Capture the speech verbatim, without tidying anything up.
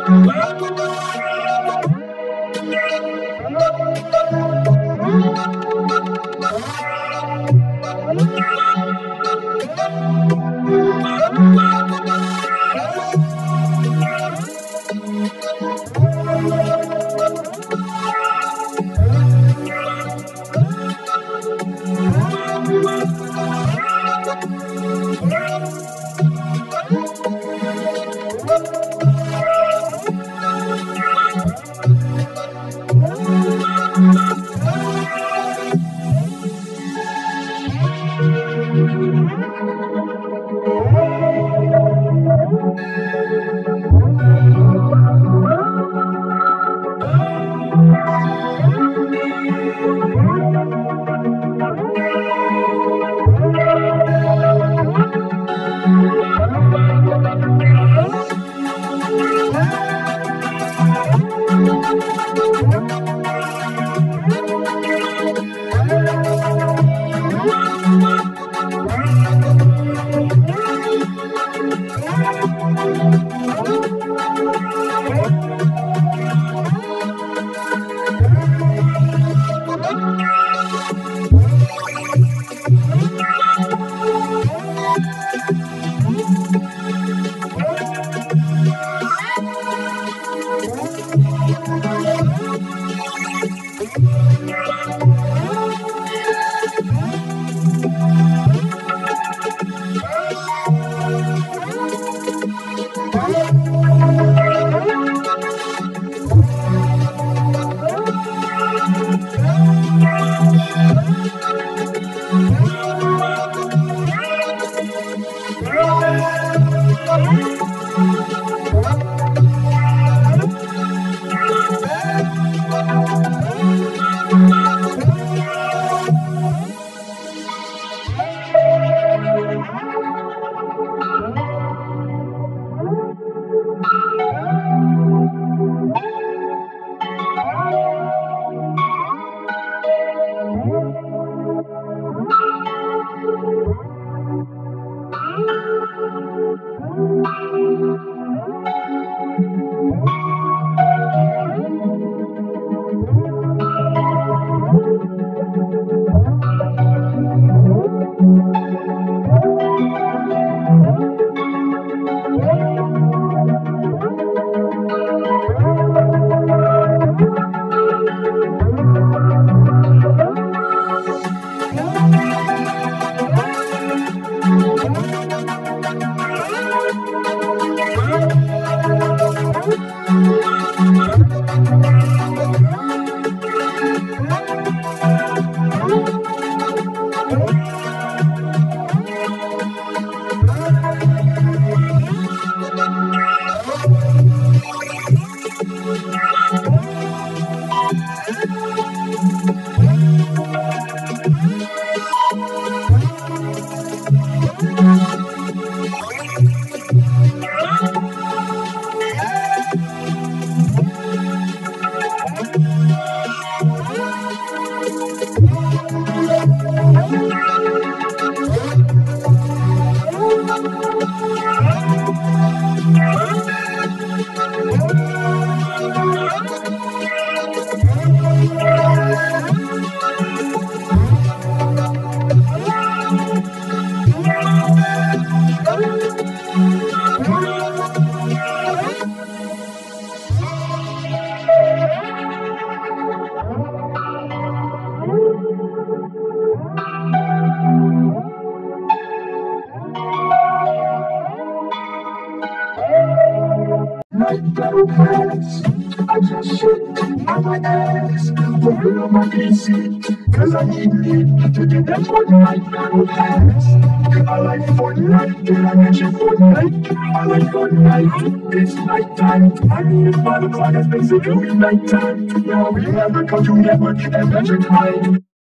I just shit on my ass. For real, my P C. Cause I need it to get that Fortnite battle pass. I like Fortnite, did I mention Fortnite? I like Fortnite, it's nighttime. I mean, it's five o'clock, it's basically nighttime. Now we have a Cartoon Network adventure time.